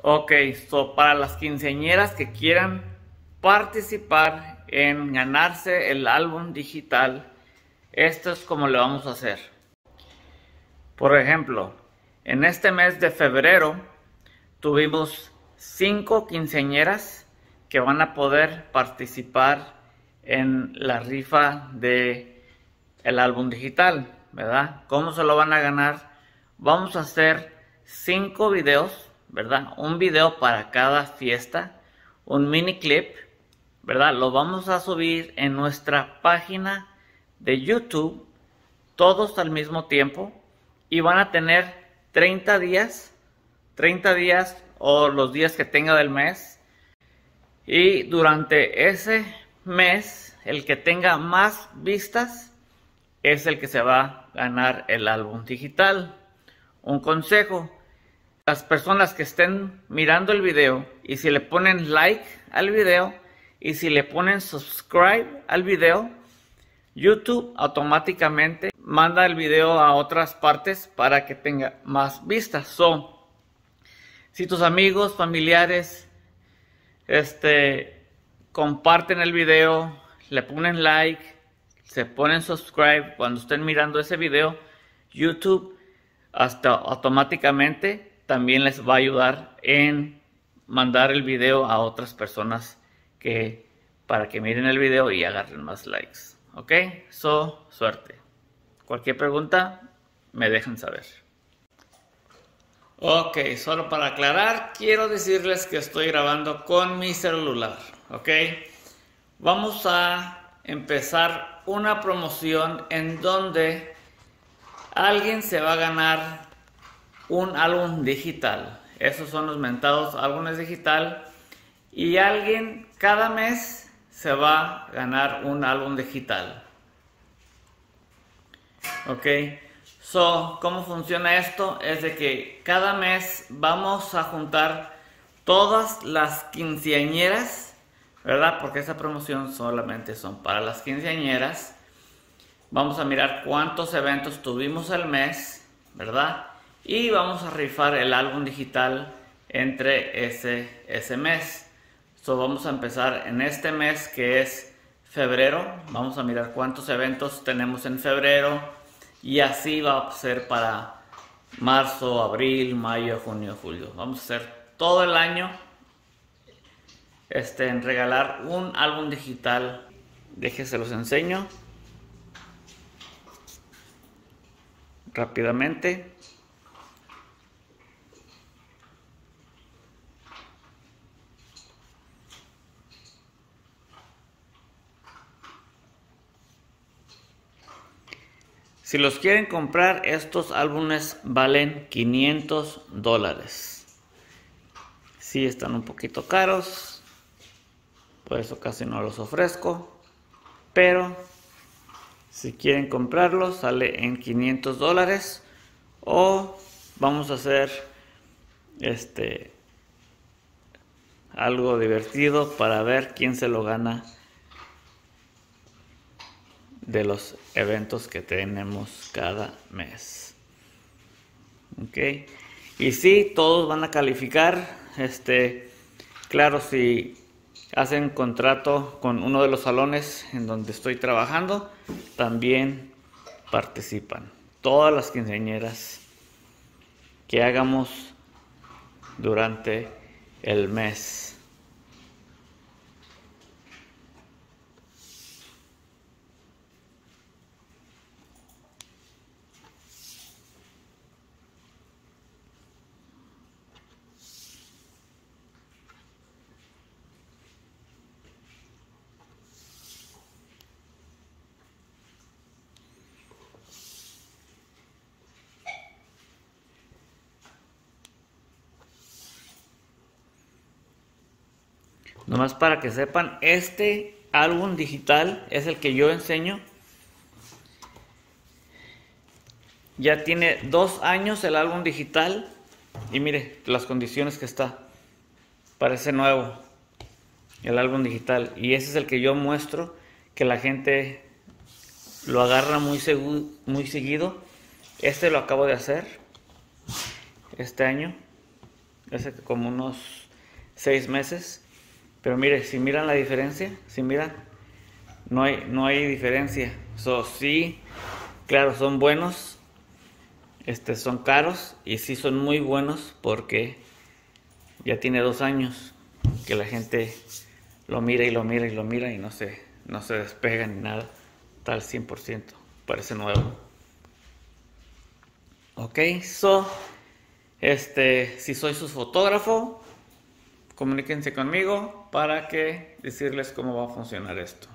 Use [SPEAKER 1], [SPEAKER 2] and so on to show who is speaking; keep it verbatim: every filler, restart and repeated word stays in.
[SPEAKER 1] Ok, so para las quinceañeras que quieran participar en ganarse el álbum digital, esto es como le vamos a hacer. Por ejemplo, en este mes de febrero tuvimos cinco quinceañeras que van a poder participar en la rifa de el álbum digital, ¿verdad? ¿Cómo se lo van a ganar? Vamos a hacer cinco videos, ¿verdad? Un video para cada fiesta, un mini clip, ¿verdad? Lo vamos a subir en nuestra página de YouTube, todos al mismo tiempo, y van a tener treinta días, treinta días o los días que tenga del mes, y durante ese mes, el que tenga más vistas es el que se va a ganar el álbum digital. Un consejo: las personas que estén mirando el video y si le ponen like al video y si le ponen subscribe al video, YouTube automáticamente manda el video a otras partes para que tenga más vistas. So, si tus amigos, familiares, este, comparten el video, le ponen like, se ponen subscribe cuando estén mirando ese video, YouTube hasta automáticamente también les va a ayudar en mandar el video a otras personas que para que miren el video y agarren más likes. Ok, so, suerte. Cualquier pregunta me dejan saber. Ok, solo para aclarar, quiero decirles que estoy grabando con mi celular. Ok, vamos a empezar una promoción en donde alguien se va a ganar un álbum digital. Esos son los mentados álbumes digital. Y alguien cada mes se va a ganar un álbum digital. Ok. So, ¿cómo funciona esto? Es de que cada mes vamos a juntar todas las quinceañeras, ¿verdad? Porque esa promoción solamente son para las quinceañeras. Vamos a mirar cuántos eventos tuvimos al mes, ¿verdad? Y vamos a rifar el álbum digital entre ese, ese mes. So, vamos a empezar en este mes que es febrero. Vamos a mirar cuántos eventos tenemos en febrero. Y así va a ser para marzo, abril, mayo, junio, julio. Vamos a hacer todo el año este, en regalar un álbum digital. Déjense los enseño rápidamente. Si los quieren comprar, estos álbumes valen quinientos dólares. Sí, están un poquito caros, por eso casi no los ofrezco. Pero si quieren comprarlos, sale en quinientos dólares. O vamos a hacer este algo divertido para ver quién se lo gana de los eventos que tenemos cada mes. Ok, y sí, todos van a calificar. Este, claro, si hacen contrato con uno de los salones en donde estoy trabajando, también participan. Todas las quinceañeras que hagamos durante el mes. Nomás para que sepan, este álbum digital es el que yo enseño. Ya tiene dos años el álbum digital. Y mire las condiciones que está. Parece nuevo el álbum digital. Y ese es el que yo muestro, que la gente lo agarra muy, muy seguido. Este lo acabo de hacer este año. hace como unos seis meses. Pero mire, si miran la diferencia, si miran, no hay, no hay diferencia. So, sí, claro, son buenos, este, son caros y sí son muy buenos porque ya tiene dos años que la gente lo mira y lo mira y lo mira y no se, no se despega ni nada. Está al cien por ciento, parece nuevo. Ok, so, este, si soy su fotógrafo, comuníquense conmigo para que decirles cómo va a funcionar esto.